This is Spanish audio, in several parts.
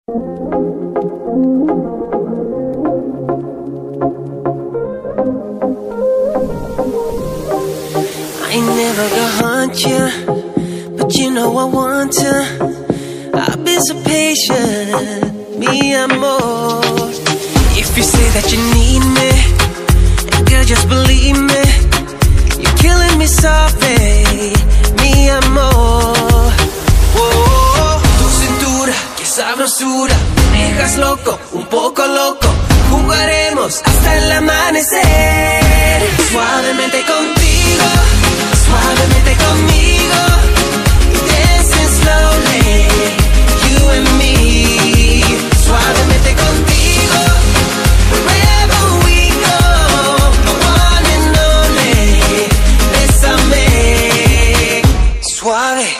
I ain't never gonna hunt you, but you know I want to. I've been so patient, mi amor. If you say that you need me, girl, just believe me. You're killing me softly, mi amor. Oh, tu cintura, qué sabrosura. Me dejas loco, un poco loco. Jugaremos hasta el amanecer. Suavemente contigo, suavemente conmigo. Dancing slowly, you and me. Suavemente contigo, wherever we go. The one and only, bésame. Suave,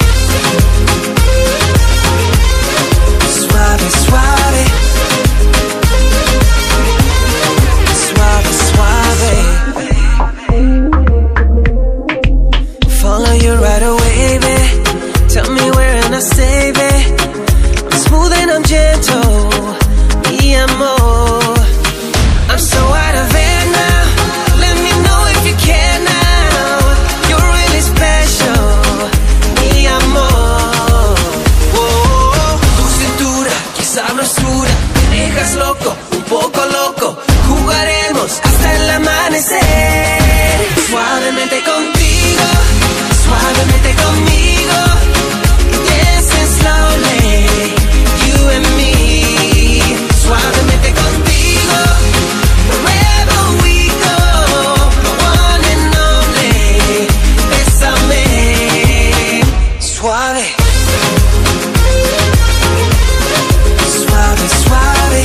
suave, suave. Suave, suave. Follow you right away, babe. Tell me where and I say, babe. I'm smooth and I'm gentle, mi amor. I'm so out of it now. Let me know if you can now. You're really special, mi amor. Oh, tu cintura, qué sabrosura. Me dejas loco, un poco loco. Jugaremos hasta el amanecer. Suavemente contigo, suavemente conmigo. Dancing slowly, you and me. Suavemente contigo, wherever we go. The one and only, bésame. Suave, suave, suave.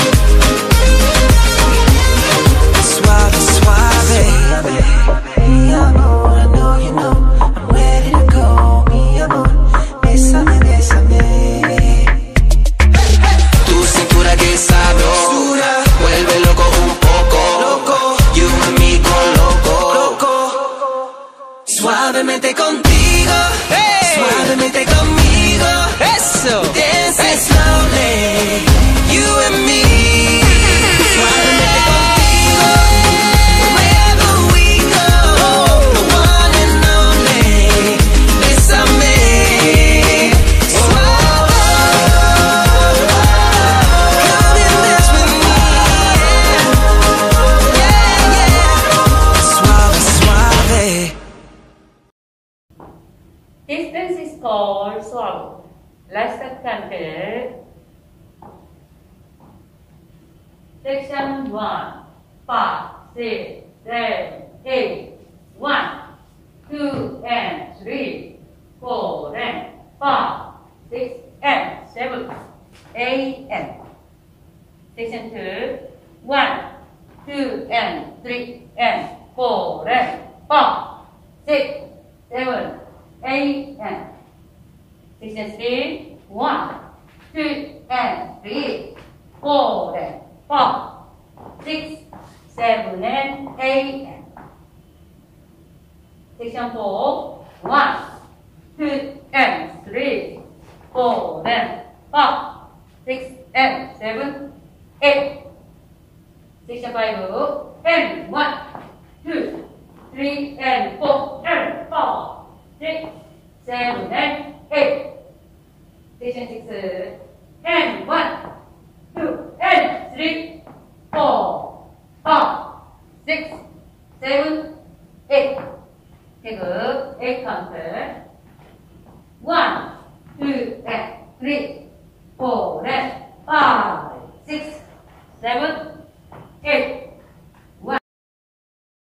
Suave, suave. Mi amor, I know you know I'm ready to go. Mi amor, bésame, bésame. Tu cintura que es sabrosura, vuelve loco un poco, loco. You and me go loco, loco. Suavemente contigo, hey. Suavemente conmigo. Eso. Dancing slowly, you and me. Suavemente contigo, wherever we go. The one and only, bésame. Suave, come and dance with me. Yeah, yeah. Suave, suave. This dance is called Suave. Let's start country. Section 1, 5, 6, 7, 8. 1, 2, and 3, 4, and 5, 6, and 7, 8, and. Section 2, 1, 2, and 3, and 4, and 5, 6, 7, 8, and. Section 3, 1, 2, and 3, 4, and 5, 6, 7, and 8, and. Section 4, 1, 2, and 3, 4, and 5, 6, and 7, 8. Section 5, and 1, 2, 3, and 4, and 5, 6, 7, and 8. Section 6, and 1, 2, and 3, 4, 5, 6, 7, 8. Take 8 counter. 1, 2, and 3, 4, and 5,